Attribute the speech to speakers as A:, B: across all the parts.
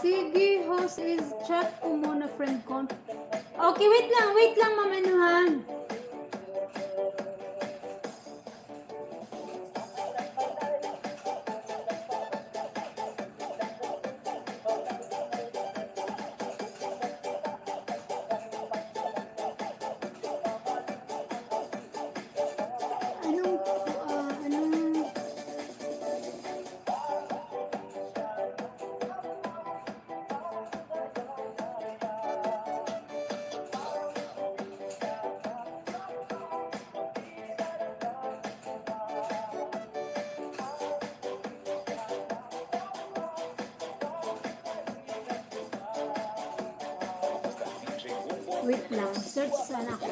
A: Sige, host is chat ko muna friend ko. Okay, wait lang mamanuhan. Wait lang, search sana ako.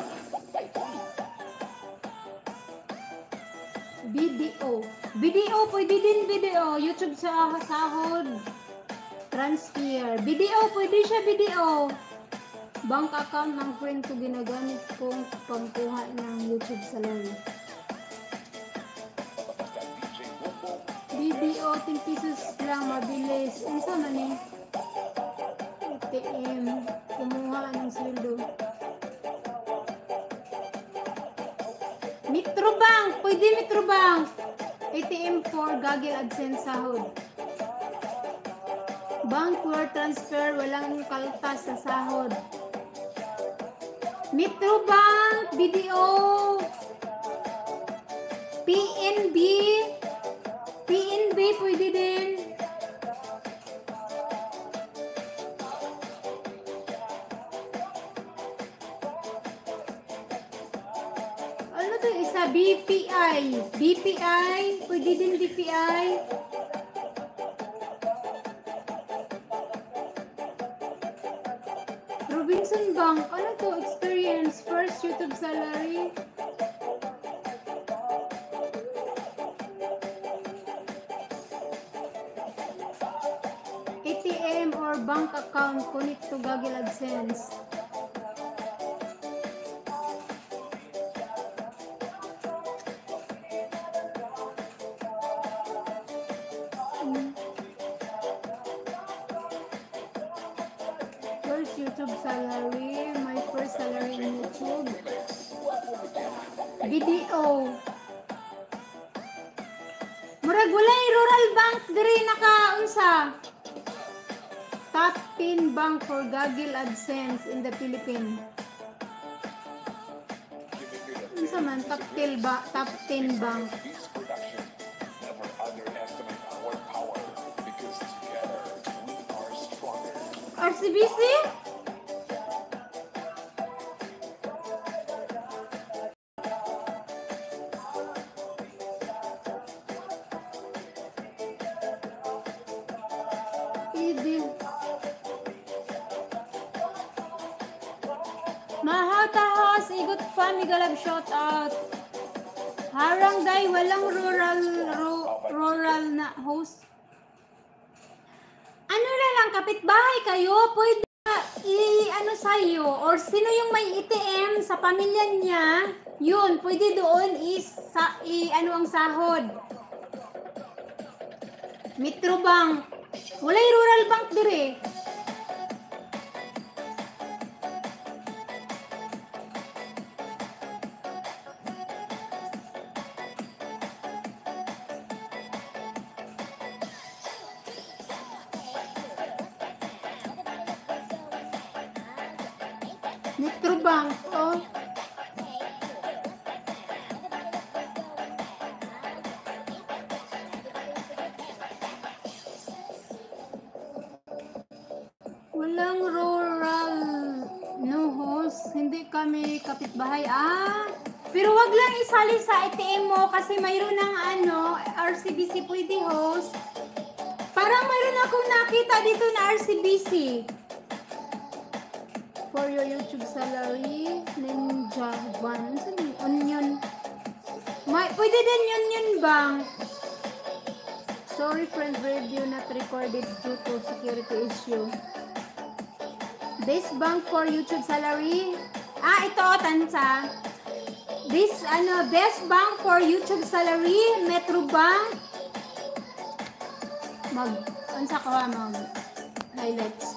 A: Video, pwede din video. YouTube sa sahod. Transfer. Video, pwede siya video. Bank account ng friend ko ginagamit kong pangkuha ng YouTube salary. Video, 10 pesos lang, mabilis. Isa man eh. ATM. Kumuha ng sweldo. Metrobank! Pwede Metrobank! ATM for Gagil AdSense sahod. Bank wire transfer, walang kaltas sa sahod. Metrobank! BDO! PNB! PNB pwede din. Isa BPI. BPI. Pwede din BPI. Robinson Bank. Ano to? Experience. First YouTube salary. ATM or bank account. Connect to Gagil AdSense. YouTube salary, my first salary in YouTube. Video. Murag walay rural bank diri nakaunsa. Top 10 bank for Gagil AdSense in the Philippines. Unsa man top 10 bank. RCBC? Mahatahas, igot pa, migalab shout out. Harang day, walang rural na host. Ano na lang, kapitbahay kayo, pwede i-ano sa'yo, or sino yung may ATM sa pamilya niya, yun, pwede doon ano ang sahod. Metrobank. Walay rural bank dire. Metrobank, oh. Walang rural, no host. Hindi kami kapitbahay. Pero wag lang isali sa ATM mo kasi mayroon ng RCBC pwede host. Parang mayroon akong nakita dito na RCBC. For your YouTube salary, Ninja One, Onion. Pwede din Union Bank. Sorry friend, video not recorded due to security issue. Best bank for YouTube salary. Ito tansa. Best bank for YouTube salary, Metrobank. Unsa ko highlights